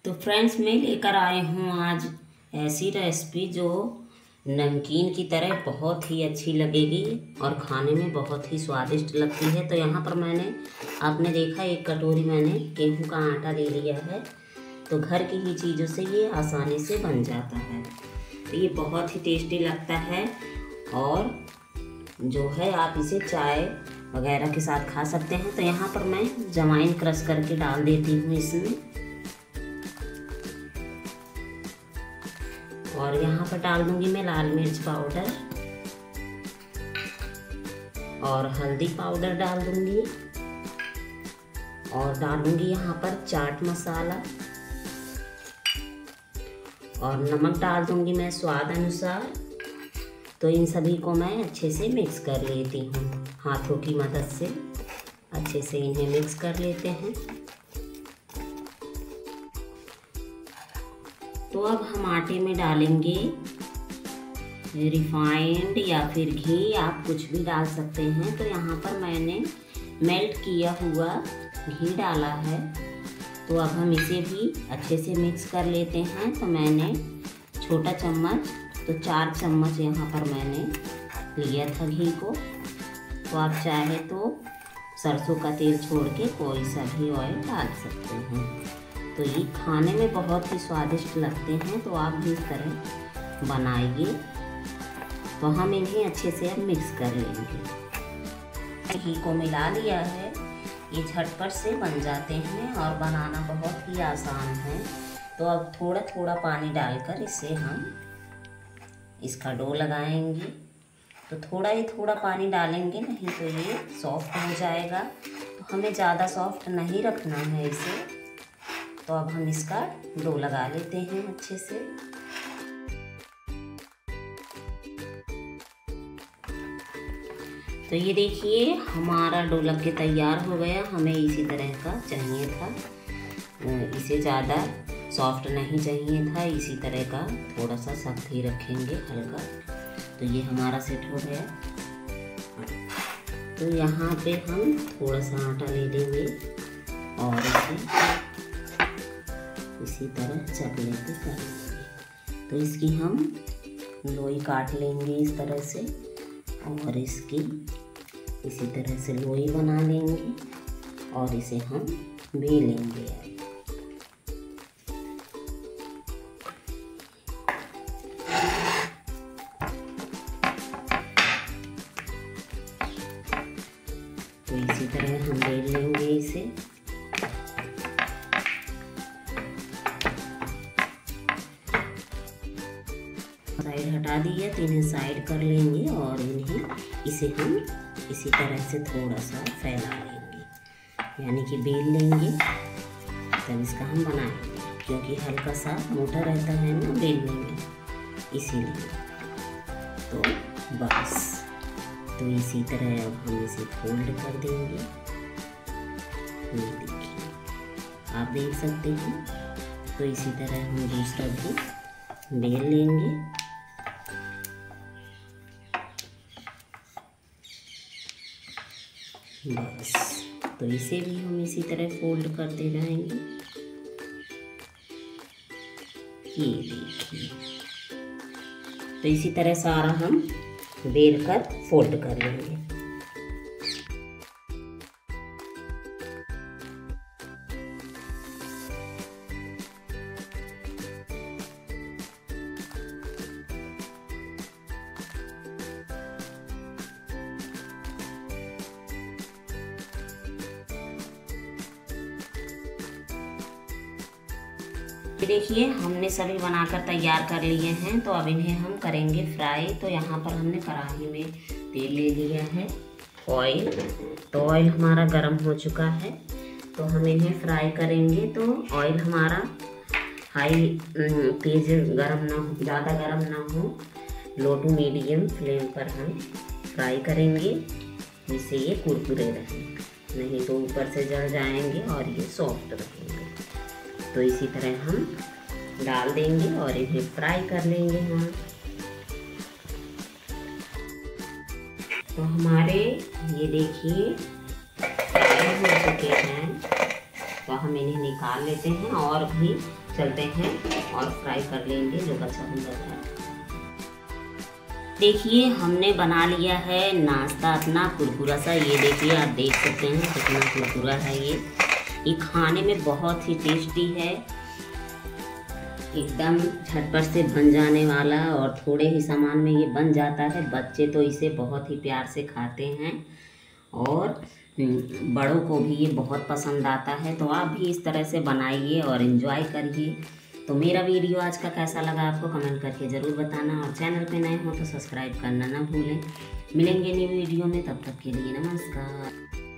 तो फ्रेंड्स, मैं लेकर आए हूँ आज ऐसी रेसिपी जो नमकीन की तरह बहुत ही अच्छी लगेगी और खाने में बहुत ही स्वादिष्ट लगती है। तो यहाँ पर आपने देखा, एक कटोरी मैंने गेहूं का आटा ले लिया है। तो घर की ही चीज़ों से ये आसानी से बन जाता है। तो ये बहुत ही टेस्टी लगता है और जो है आप इसे चाय वगैरह के साथ खा सकते हैं। तो यहाँ पर मैं जवाइन क्रश करके डाल देती हूँ इसमें, और यहाँ पर डाल दूंगी मैं लाल मिर्च पाउडर और हल्दी पाउडर डाल दूंगी, और डालूंगी यहाँ पर चाट मसाला और नमक डाल दूंगी मैं स्वाद अनुसार। तो इन सभी को मैं अच्छे से मिक्स कर लेती हूँ, हाथों की मदद से अच्छे से इन्हें मिक्स कर लेते हैं। तो अब हम आटे में डालेंगे रिफाइंड या फिर घी, आप कुछ भी डाल सकते हैं। तो यहाँ पर मैंने मेल्ट किया हुआ घी डाला है। तो अब हम इसे भी अच्छे से मिक्स कर लेते हैं। तो मैंने छोटा चम्मच, तो 4 चम्मच यहाँ पर मैंने लिया था घी को। तो आप चाहे तो सरसों का तेल छोड़ के कोई सा भी ऑयल डाल सकते हैं। तो ये खाने में बहुत ही स्वादिष्ट लगते हैं। तो आप भी इस तरह बनाइए। तो हम इन्हें अच्छे से अब मिक्स कर लेंगे। घी को मिला लिया है, ये झटपट से बन जाते हैं और बनाना बहुत ही आसान है। तो अब थोड़ा थोड़ा पानी डालकर इसे हम इसका डो लगाएंगे। तो थोड़ा ही थोड़ा पानी डालेंगे, नहीं तो ये सॉफ्ट हो जाएगा। तो हमें ज़्यादा सॉफ्ट नहीं रखना है इसे। तो अब हम इसका डो लगा लेते हैं अच्छे से। तो ये देखिए, हमारा डो लग के तैयार हो गया। हमें इसी तरह का चाहिए था, इसे ज़्यादा सॉफ्ट नहीं चाहिए था। इसी तरह का थोड़ा सा सख्त ही रखेंगे, हल्का। तो ये हमारा सेट हो गया। तो यहाँ पे हम थोड़ा सा आटा ले लेंगे और इसे इसी तरह चकले पे कर लेंगे। तो इसकी हम लोई काट लेंगे इस तरह से, और इसकी इसी तरह से लोई बना लेंगे और इसे हम बेलेंगे। तो इसी तरह हम बेल लेंगे इसे। साइड हटा दिया, तो इन्हें साइड कर लेंगे और इसे हम इसी तरह से थोड़ा सा फैला लेंगे, यानी कि बेल लेंगे। तब इसका हम बनाएंगे, क्योंकि हल्का सा मोटा रहता है ना बेलने में, इसीलिए। तो बस, तो इसी तरह अब हम इसे फोल्ड कर देंगे। ये देखिए, आप देख सकते हैं। तो इसी तरह हम दूसरा भी बेल लेंगे। बस, तो इसे भी हम इसी तरह फोल्ड करते जाएंगे। ये देखिए, तो इसी तरह सारा हम बेल कर फोल्ड कर लेंगे। देखिए, हमने सभी बनाकर तैयार कर लिए हैं। तो अब इन्हें हम करेंगे फ्राई। तो यहाँ पर हमने कढ़ाई में तेल ले लिया है, ऑयल। तो ऑयल हमारा गर्म हो चुका है। तो हम इन्हें फ्राई करेंगे। तो ऑयल हमारा हाई तेज गर्म ना हो, ज़्यादा गर्म ना हो, लो टू मीडियम फ्लेम पर हम फ्राई करेंगे, जिससे ये कुरकुरे रहें, नहीं तो ऊपर से जल जाएंगे और ये सॉफ्ट रहेंगे। तो इसी तरह हम डाल देंगे और इन्हें फ्राई कर लेंगे हम। तो हमारे ये देखिए फ्राई हो चुके हैं। तो हम इन्हें निकाल लेते हैं और भी चलते हैं और फ्राई कर लेंगे जो बचा हुआ है। देखिए हमने बना लिया है नाश्ता अपना कुरकुरा सा। ये देखिए आप देख सकते हैं कितना कुरकुरा है ये खाने में बहुत ही टेस्टी है, एकदम झटपट से बन जाने वाला और थोड़े ही सामान में ये बन जाता है। बच्चे तो इसे बहुत ही प्यार से खाते हैं और बड़ों को भी ये बहुत पसंद आता है। तो आप भी इस तरह से बनाइए और एंजॉय करिए। तो मेरा वीडियो आज का कैसा लगा आपको कमेंट करके ज़रूर बताना, और चैनल पे नए हो तो सब्सक्राइब करना ना भूलें। मिलेंगे नई वीडियो में, तब तक के लिए नमस्कार।